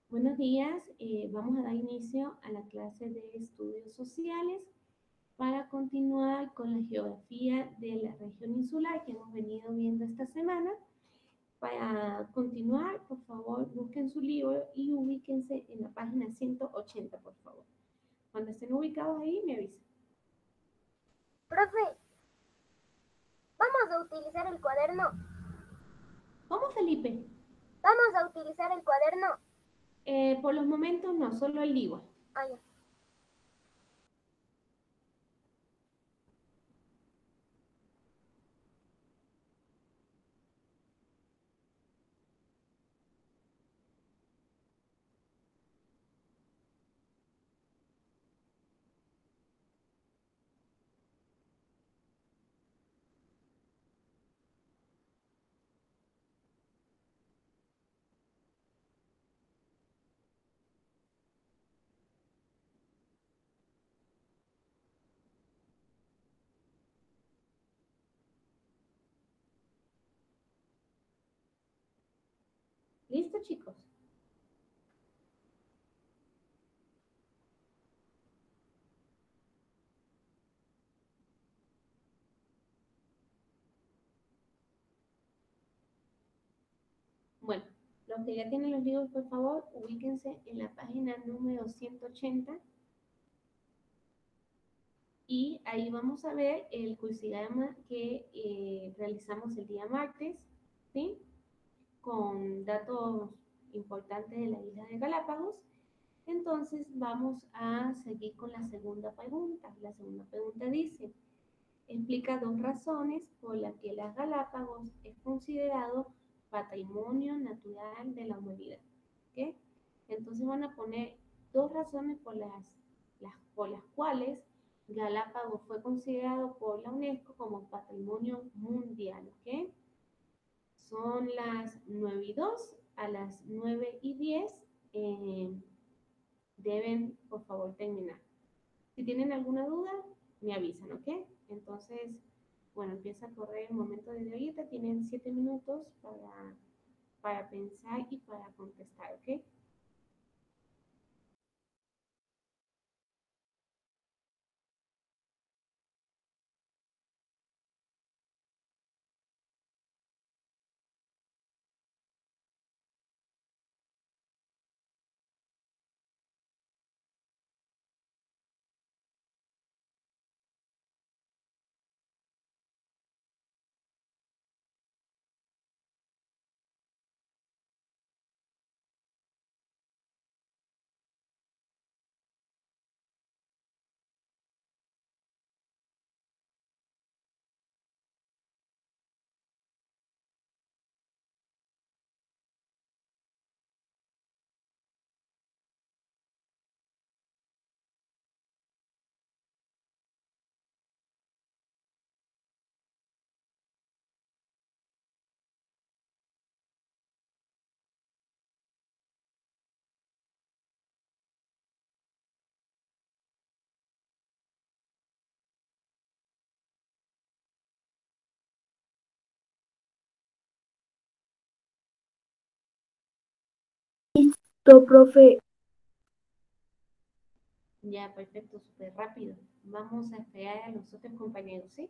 Buenos días, vamos a dar inicio a la clase de estudios sociales para continuar con la geografía de la región insular que hemos venido viendo esta semana. Para continuar, por favor, busquen su libro y ubíquense en la página 180, por favor. Cuando estén ubicados ahí, me avisan. Profe, vamos a utilizar el cuaderno. ¿Cómo, Felipe? Vamos a utilizar el cuaderno. Por los momentos no, solo el libro. Ah, ya. ¿Listo, chicos? Bueno, los que ya tienen los libros, por favor, ubíquense en la página número 180 y ahí vamos a ver el crucigrama que realizamos el día martes, ¿sí? Con datos importantes de la isla de Galápagos. Entonces vamos a seguir con la segunda pregunta. La segunda pregunta dice, explica dos razones por las que las Galápagos es considerado patrimonio natural de la humanidad. ¿Ok? Entonces van a poner dos razones por las cuales Galápagos fue considerado por la UNESCO como patrimonio mundial. ¿Ok? Son las 9:02, a las 9:10 eh, deben por favor terminar. Si tienen alguna duda, me avisan, ¿ok? Entonces, bueno, empieza a correr el momento de ahorita. Tienen 7 minutos para pensar y para contestar, ¿ok? Listo, profe. Ya, perfecto, súper rápido. Vamos a esperar a los otros compañeros, ¿sí?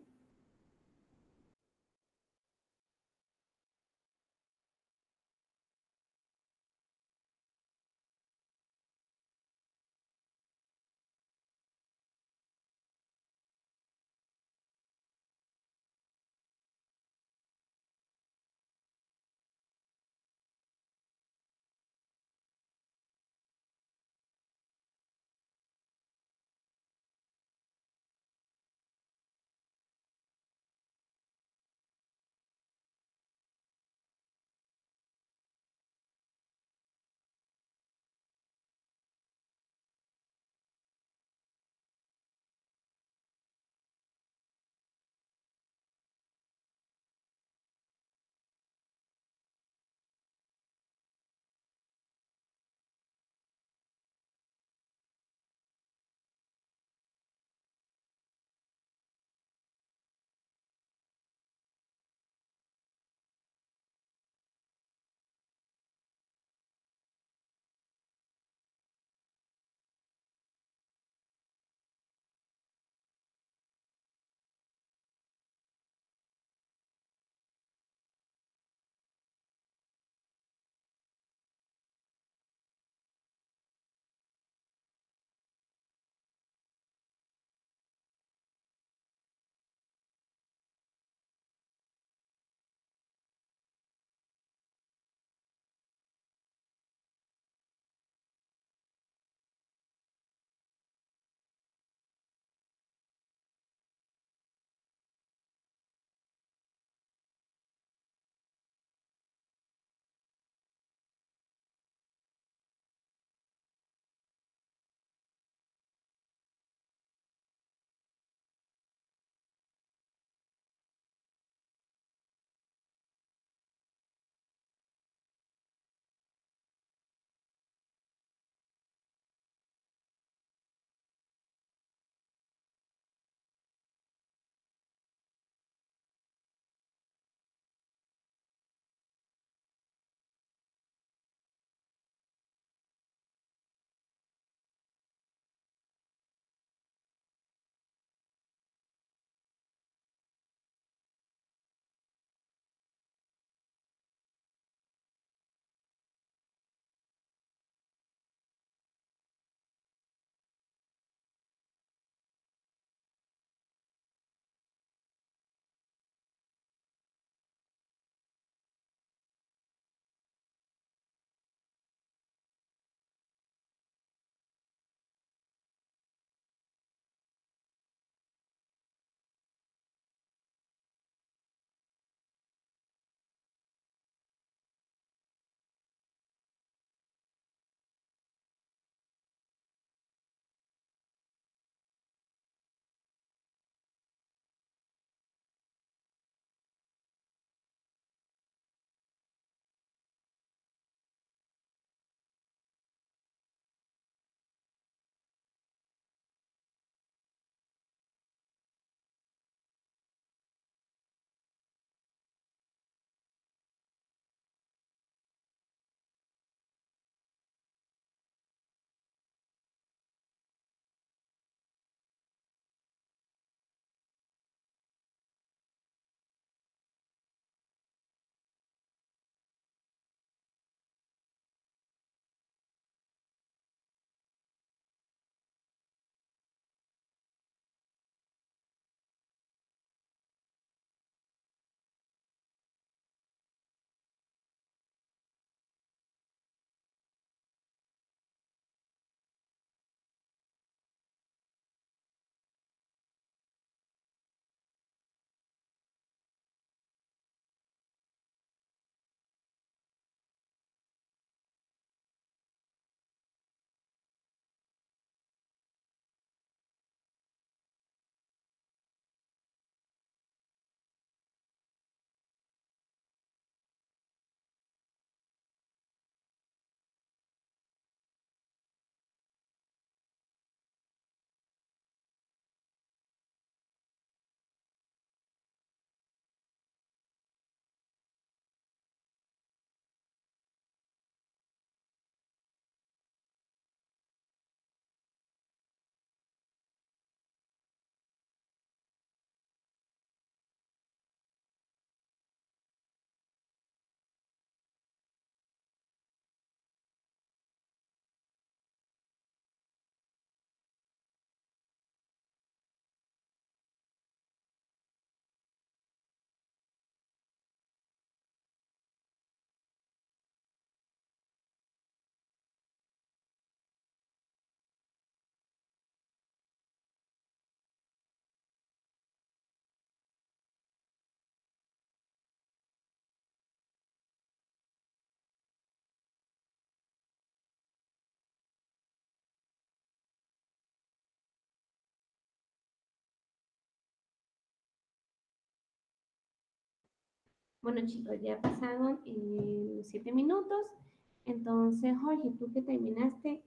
Bueno, chicos, ya pasaron 7 minutos. Entonces, Jorge, tú que terminaste,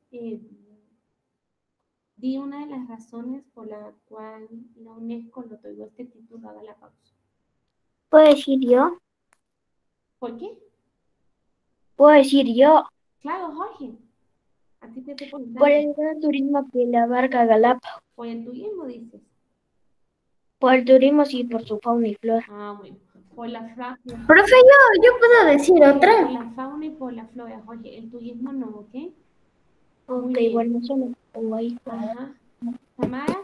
di una de las razones por la cual la UNESCO le otorgó este título a Galápagos. ¿Puedo decir yo? ¿Por qué? ¿Puedo decir yo? Claro, Jorge, a ti te estoy Por preguntando. el gran turismo que le abarca Galápagos. Por el turismo, dices. Por el turismo y por su fauna y flora. Ah, bueno. Por la, Profe, yo puedo decir por otra. la fauna y por la flora, Jorge. El turismo no, ¿ok? Muy Ok, bien. bueno, eso lo pongo ahí. Ajá. Tamara,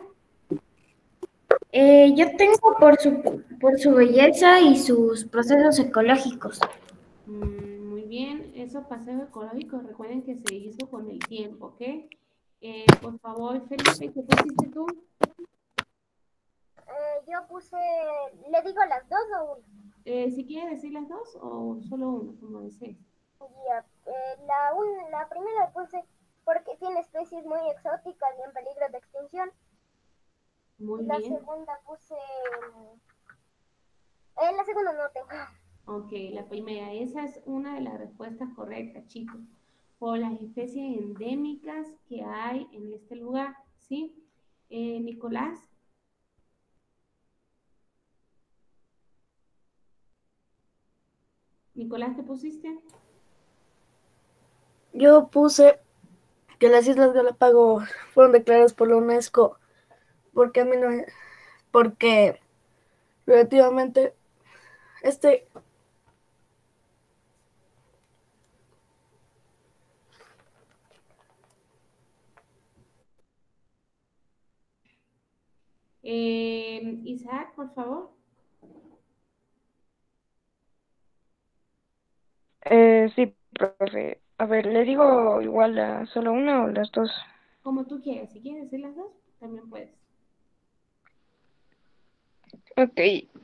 Yo tengo por su belleza y sus procesos ecológicos. muy bien. Esos paseos ecológicos, recuerden que se hizo con el tiempo, ¿ok? Por favor, Felipe, ¿qué pusiste tú? Yo puse, ¿le digo las dos o una? Si quieres decir las dos o solo una, como desees. Ya, la primera puse porque tiene especies muy exóticas y en peligro de extinción. Muy Y la bien. segunda puse, la segunda no tengo. Ok, la primera. Esa es una de las respuestas correctas, chicos. Por las especies endémicas que hay en este lugar, ¿sí? Nicolás, Nicolás, ¿qué pusiste? Yo puse que las Islas Galápagos fueron declaradas por la UNESCO porque, porque relativamente este Isaac, por favor. Sí, profe. A ver, ¿le digo igual a solo una o las dos? Como tú quieras. Si quieres decir las dos, también puedes. Ok.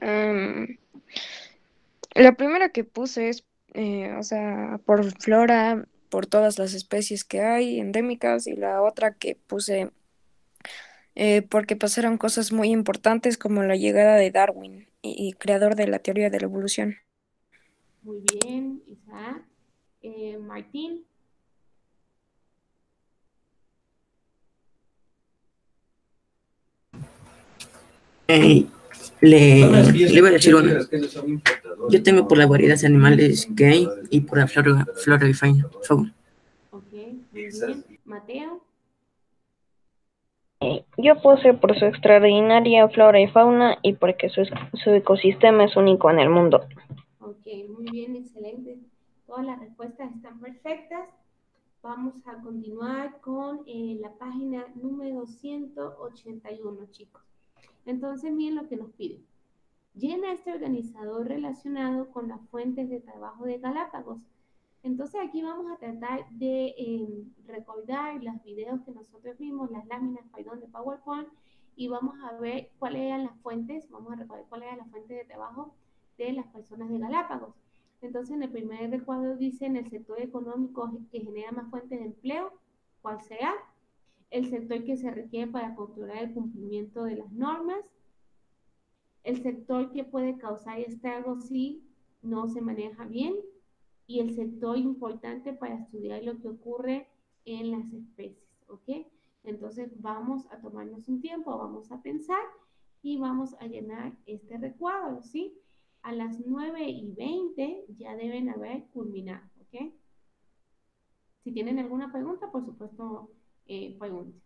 La primera que puse es, o sea, por flora, por todas las especies que hay endémicas, y la otra que puse porque pasaron cosas muy importantes como la llegada de Darwin y creador de la teoría de la evolución. Muy bien, Isaac. Martín. Eh, le iba a decir una. Yo tengo por las variedades animales que hay y por la flora y fauna. Ok, muy bien. Mateo. Yo puse por su extraordinaria flora y fauna y porque su ecosistema es único en el mundo. Ok, muy bien, excelente. Todas las respuestas están perfectas. Vamos a continuar con la página número 181, chicos. Entonces, miren lo que nos piden. Llena este organizador relacionado con las fuentes de trabajo de Galápagos. Entonces, aquí vamos a tratar de recordar los videos que nosotros vimos, las láminas, perdón, de PowerPoint, y vamos a ver cuáles eran las fuentes, vamos a recordar cuáles eran las fuentes de trabajo de las personas de Galápagos. Entonces, en el primer recuadro dice en el sector económico que genera más fuentes de empleo, ¿cuál será? El sector que se requiere para controlar el cumplimiento de las normas, el sector que puede causar estragos si no se maneja bien y el sector importante para estudiar lo que ocurre en las especies, ¿ok? Entonces vamos a tomarnos un tiempo, vamos a pensar y vamos a llenar este recuadro, ¿sí? A las 9:20 ya deben haber culminado, ¿ok? Si tienen alguna pregunta, por supuesto, pregunten.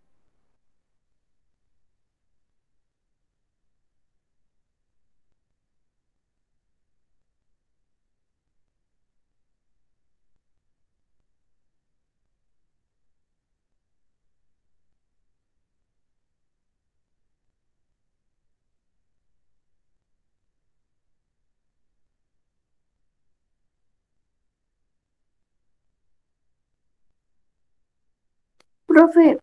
Profe,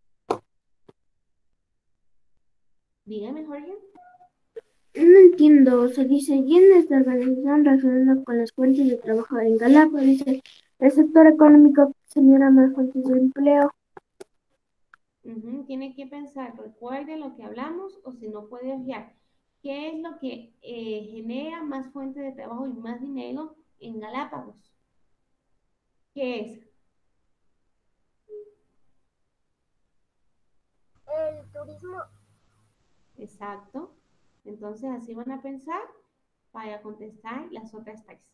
Dígame, Jorge. no entiendo. Se dice, y en esta organización relacionada con las fuentes de trabajo en Galápagos, dice, el sector económico genera más fuentes de empleo. Tiene que pensar, recuerde lo que hablamos o si no puede obviar. ¿Qué es lo que genera más fuentes de trabajo y más dinero en Galápagos? ¿Qué es? El turismo. Exacto. Entonces así van a pensar para contestar las otras tres.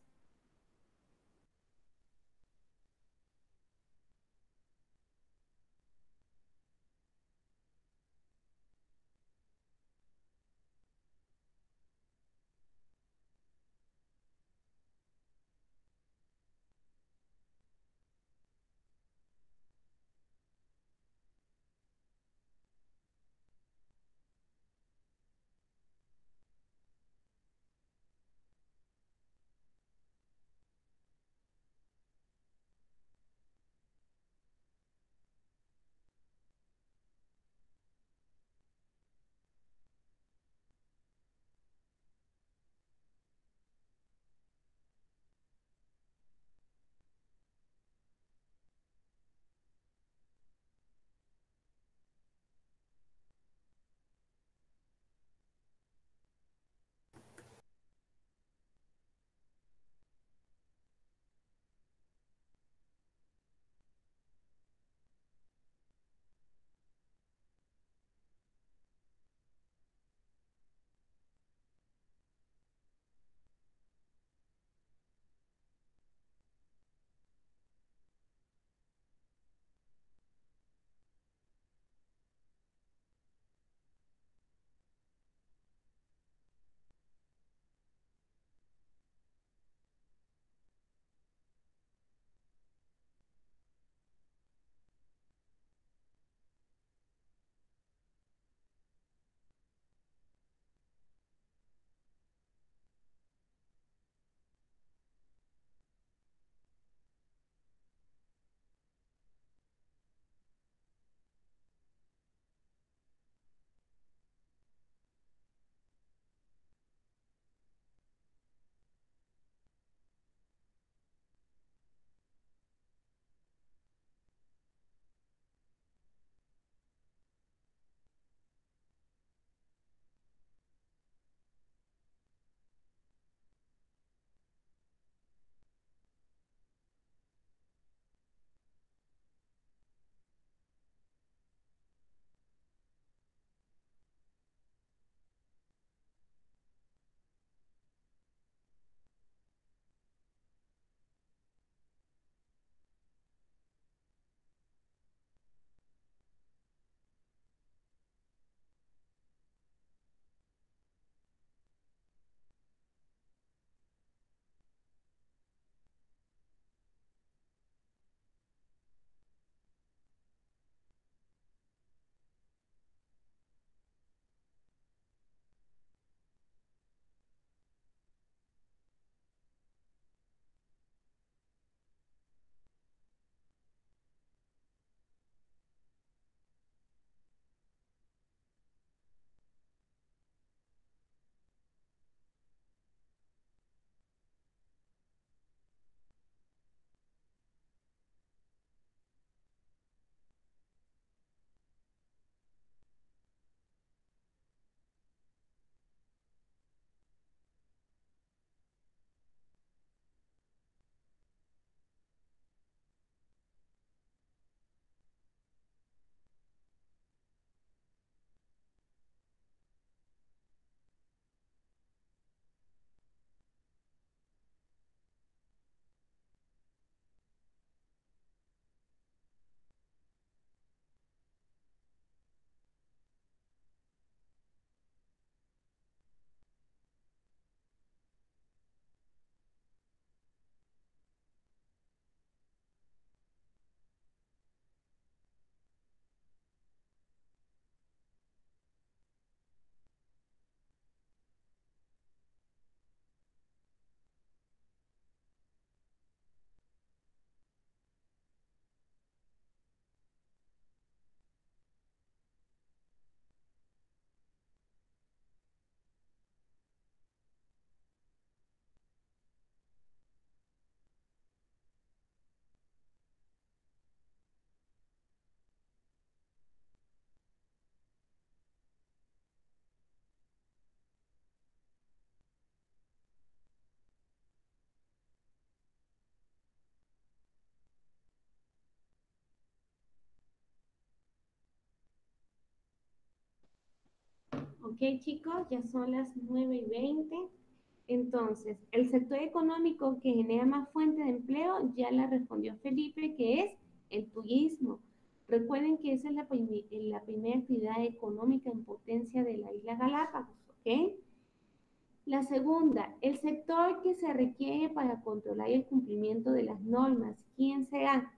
Ok, chicos, ya son las 9:20. Entonces, el sector económico que genera más fuente de empleo, ya la respondió Felipe, que es el turismo. Recuerden que esa es la primera actividad económica en potencia de la isla Galápagos, ¿ok? La segunda, el sector que se requiere para controlar el cumplimiento de las normas. ¿Quién será?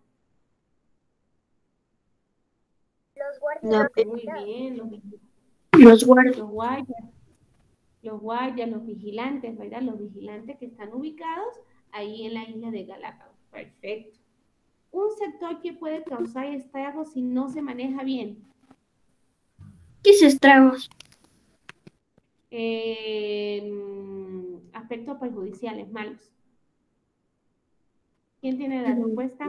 Los La guardias. Muy bien, Los guardias. los guardias, los vigilantes, ¿verdad? Los vigilantes que están ubicados ahí en la isla de Galápagos. Perfecto. Un sector que puede causar estragos si no se maneja bien. ¿Qué es estragos? Aspectos perjudiciales, malos. ¿Quién tiene la respuesta?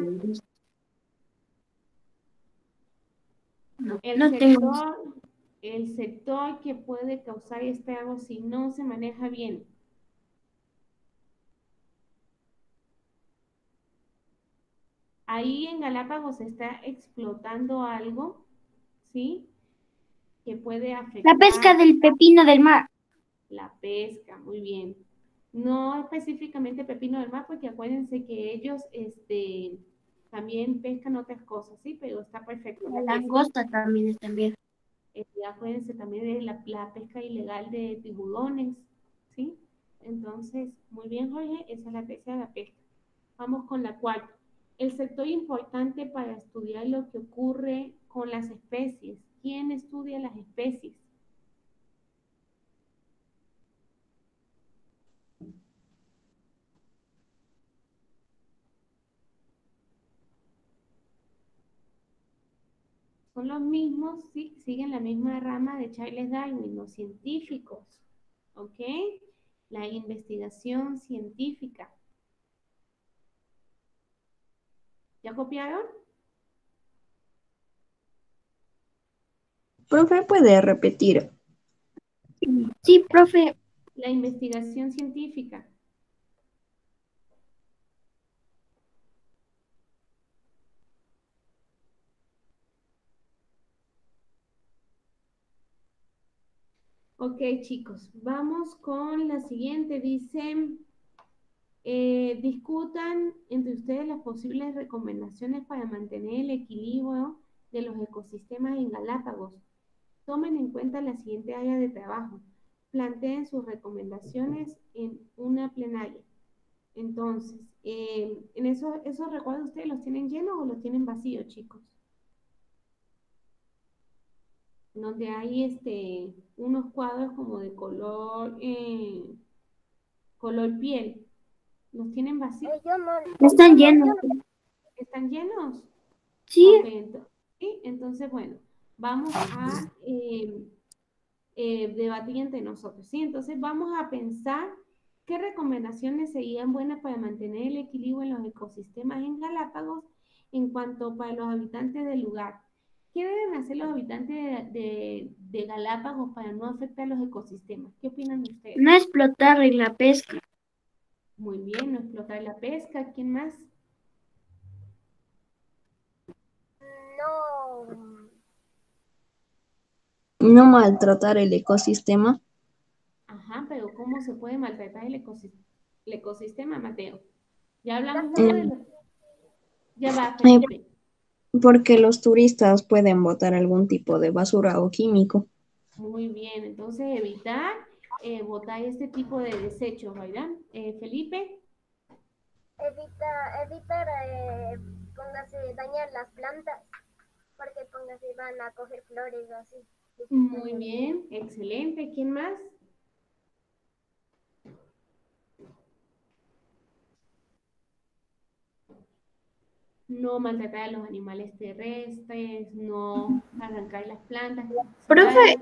No tengo. El sector que puede causar estragos si no se maneja bien. Ahí en Galápagos se está explotando algo, ¿sí? Que puede afectar La pesca del pepino del mar. la pesca, muy bien. No específicamente pepino del mar, porque acuérdense que ellos también pescan otras cosas, ¿sí? Pero está perfecto. La pesca. langosta también está bien. Acuérdense también de la pesca ilegal de tiburones, ¿sí? Entonces, muy bien, Jorge, esa es la pesca de la pesca. Vamos con la cuarta. El sector importante para estudiar lo que ocurre con las especies. ¿Quién estudia las especies? Son los mismos, sí, siguen la misma rama de Charles Darwin, los científicos, ¿ok? La investigación científica. ¿Ya copiaron? Profe, ¿puede repetir? Sí, profe. La investigación científica. Ok, chicos, vamos con la siguiente. Dice, discutan entre ustedes las posibles recomendaciones para mantener el equilibrio de los ecosistemas en Galápagos. Tomen en cuenta la siguiente área de trabajo. Planteen sus recomendaciones en una plenaria. Entonces, en esos recuadros, ¿ustedes los tienen llenos o los tienen vacíos, chicos? Donde hay unos cuadros como de color piel. ¿Los tienen vacíos? Están llenos. ¿Están llenos? Sí. Ok, ¿sí? Entonces, bueno, vamos a debatir entre nosotros, ¿sí? Entonces vamos a pensar qué recomendaciones serían buenas para mantener el equilibrio en los ecosistemas en Galápagos en cuanto para los habitantes del lugar. ¿Qué deben hacer los habitantes de Galápagos para no afectar los ecosistemas? ¿Qué opinan ustedes? No explotar en la pesca. Muy bien, no explotar la pesca. ¿Quién más? No maltratar el ecosistema. Ajá, pero ¿cómo se puede maltratar el ecosistema, Mateo? Ya hablamos uno de los... Ya va, Felipe. Porque los turistas pueden botar algún tipo de basura o químico. Muy bien, entonces evitar botar este tipo de desechos, ¿verdad? Felipe. Evitar póngase dañar las plantas, porque póngase van a coger flores o así. Muy bien, excelente. ¿Quién más? No maltratar a los animales terrestres, no arrancar las plantas. Profe,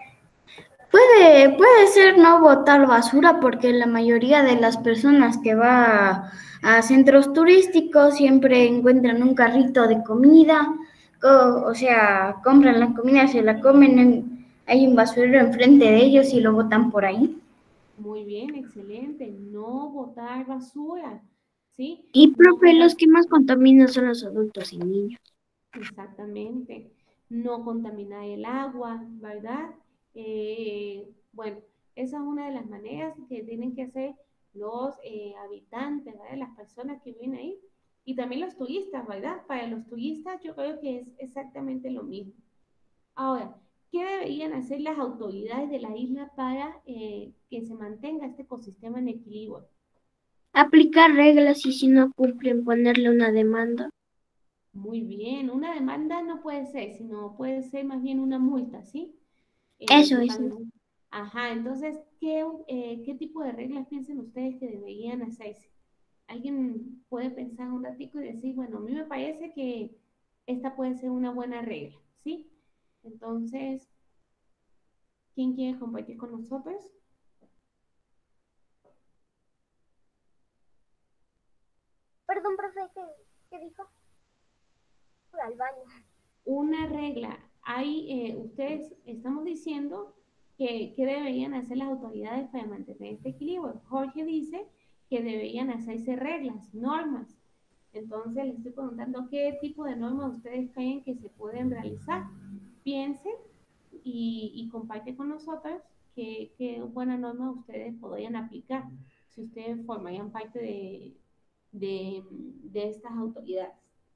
puede ser no botar basura, porque la mayoría de las personas que va a centros turísticos siempre encuentran un carrito de comida, o sea, compran la comida, se la comen, hay un basurero enfrente de ellos y lo botan por ahí. Muy bien, excelente. No botar basura, ¿sí? Y No profe, botar... los que más contaminan son los adultos y niños. Exactamente. No contaminar el agua, ¿verdad? Bueno, esa es una de las maneras que tienen que hacer los habitantes, ¿verdad? Las personas que viven ahí y también los turistas, ¿verdad? Para los turistas yo creo que es exactamente lo mismo. Ahora, ¿qué deberían hacer las autoridades de la isla para que se mantenga este ecosistema en equilibrio? Aplicar reglas y si no cumplen, ponerle una demanda. Muy bien, una demanda no puede ser, sino puede ser más bien una multa, ¿sí? Eso Que es. también. Ajá, entonces, ¿qué tipo de reglas piensan ustedes que deberían hacerse? ¿Alguien puede pensar un ratico y decir, bueno, a mí me parece que esta puede ser una buena regla, ¿sí? Entonces, ¿quién quiere compartir con nosotros? Perdón, profe, ¿qué dijo? Fui al baño. Una regla. Ustedes estamos diciendo que deberían hacer las autoridades para mantener este equilibrio. Jorge dice que deberían hacerse reglas, normas. Entonces les estoy preguntando qué tipo de normas ustedes creen que se pueden realizar. Piensen y comparten con nosotros qué buena norma ustedes podrían aplicar si ustedes formarían parte de estas autoridades.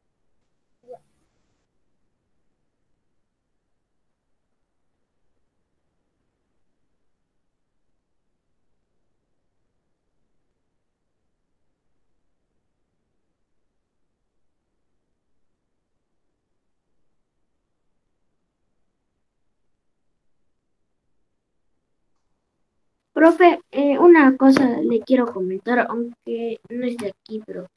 Profe, una cosa le quiero comentar, aunque no es de aquí, pero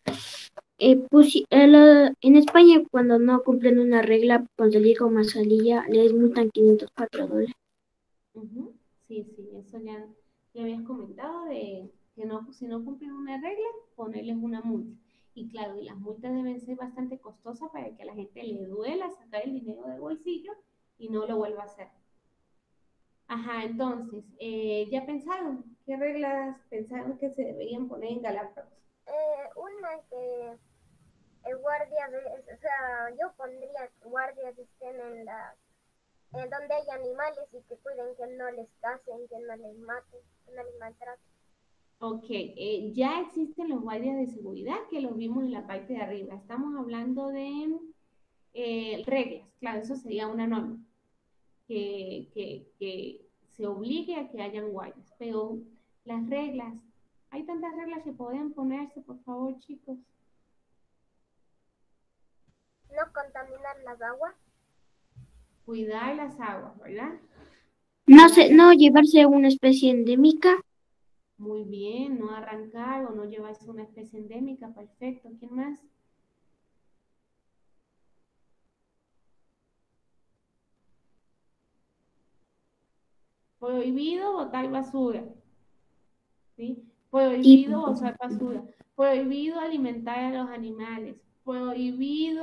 en España cuando no cumplen una regla con salir con mascarilla les multan $504. Ujú. Sí, sí, eso ya habías comentado de que no, si no cumplen una regla, ponerles una multa. Y claro, y las multas deben ser bastante costosas para que a la gente le duela sacar el dinero del bolsillo y no lo vuelva a hacer. Ajá, entonces, ¿ya pensaron? ¿Qué reglas pensaron que se deberían poner en Galápagos? Una que el guardia o sea, yo pondría que guardias estén en donde hay animales y que cuiden que no les casen, que no les maten, que no les maltraten. Ok, ya existen los guardias de seguridad que los vimos en la parte de arriba. Estamos hablando de reglas, claro, eso sería una norma. Que se obligue a que hayan guardias, pero las reglas, hay tantas reglas que pueden ponerse, por favor, chicos. No contaminar las aguas. Cuidar las aguas, ¿verdad? No llevarse una especie endémica. Muy bien, no arrancar o no llevarse una especie endémica, perfecto. ¿Quién más? Prohibido botar basura, ¿sí? Prohibido botar basura, prohibido alimentar a los animales, prohibido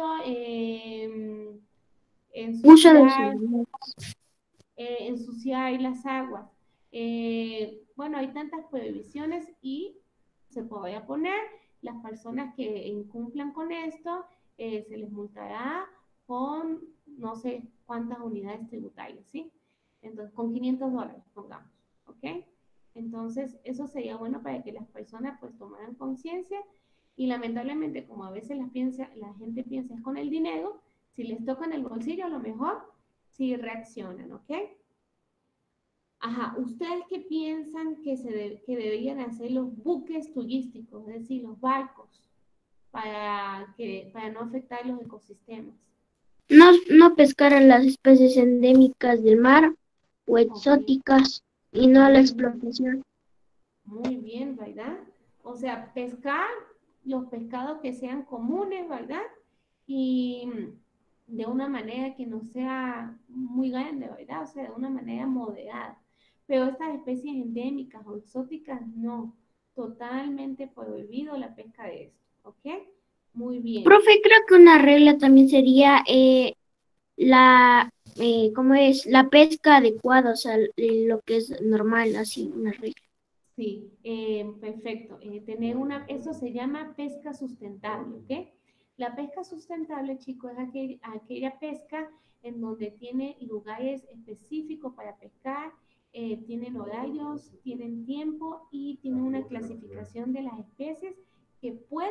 Uso de ensuciar, celular. ensuciar las aguas. Bueno, hay tantas prohibiciones y se podría poner las personas que incumplan con esto, se les multará con no sé cuántas unidades tributarias, ¿sí? Entonces, con $500, pongamos, ¿ok? Entonces, eso sería bueno para que las personas pues tomaran conciencia y lamentablemente, como a veces la gente piensa es con el dinero, si les toca en el bolsillo, a lo mejor sí reaccionan, ¿ok? Ajá, ¿ustedes qué piensan que deberían hacer los buques turísticos, es decir, los barcos, para no afectar los ecosistemas? No pescar a las especies endémicas del mar o Ok, exóticas y no la explotación. muy bien, ¿verdad? O sea, pescar los pescados que sean comunes, ¿verdad? Y de una manera que no sea muy grande, ¿verdad? O sea, de una manera moderada. Pero estas especies endémicas o exóticas, no. Totalmente prohibido la pesca de esto, ¿ok? Muy bien. Profe, creo que una regla también sería ¿cómo es? La pesca adecuada, o sea, lo que es normal, así, una regla. Sí, perfecto. Eso se llama pesca sustentable, ¿ok? La pesca sustentable, chicos, es aquella pesca en donde tiene lugares específicos para pescar, tienen horarios, tienen tiempo y tienen una clasificación de las especies que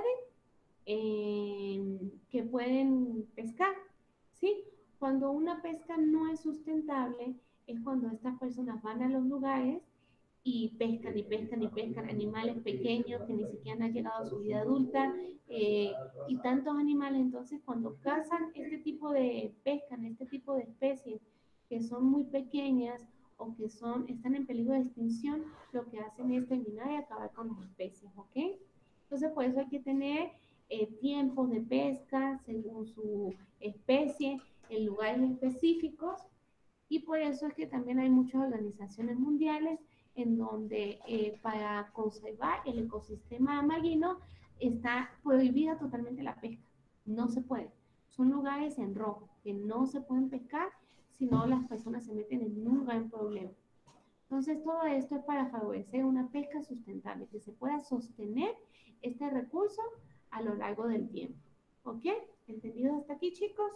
pueden pescar, ¿sí? Cuando una pesca no es sustentable es cuando estas personas van a los lugares y pescan y pescan y pescan animales pequeños que ni siquiera han llegado a su vida adulta y tantos animales. Entonces, cuando cazan este tipo de pescan, este tipo de especies que son muy pequeñas o que están en peligro de extinción, lo que hacen es terminar y acabar con las especies, ¿ok? Entonces, por eso hay que tener tiempos de pesca según su especie en lugares específicos y por eso es que también hay muchas organizaciones mundiales en donde para conservar el ecosistema marino está prohibida totalmente la pesca. No se puede. Son lugares en rojo que no se pueden pescar, si no las personas se meten en un gran problema. Entonces todo esto es para favorecer una pesca sustentable, que se pueda sostener este recurso a lo largo del tiempo. ¿Ok? ¿Entendido hasta aquí, chicos?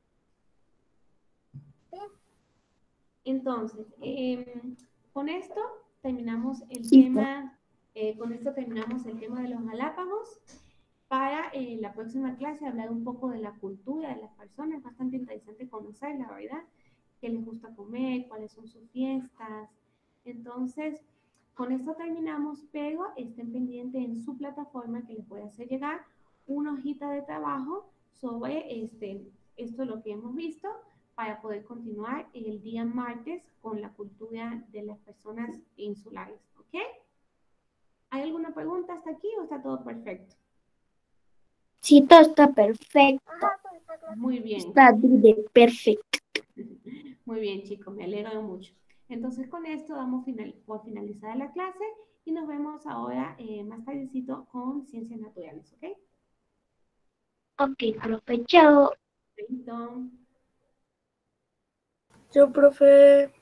Sí. Entonces, con esto terminamos el Sí, tema, con esto terminamos el tema de los Galápagos. Para la próxima clase hablar un poco de la cultura de las personas, es bastante interesante conocer, la verdad, qué les gusta comer, cuáles son sus fiestas. Entonces, con esto terminamos, pero estén pendientes en su plataforma que les puede hacer llegar una hojita de trabajo sobre esto lo que hemos visto para poder continuar el día martes con la cultura de las personas insulares, ¿ok? ¿Hay alguna pregunta hasta aquí o está todo perfecto? sí, todo está perfecto. Ajá, pues está claro. Muy bien. Está de perfecto. Muy bien, chicos, me alegro mucho. Entonces, con esto damos por finalizada la clase y nos vemos ahora más tardecito con ciencias naturales, ¿ok? Ok, profe, chao. Listo. Yo, profe.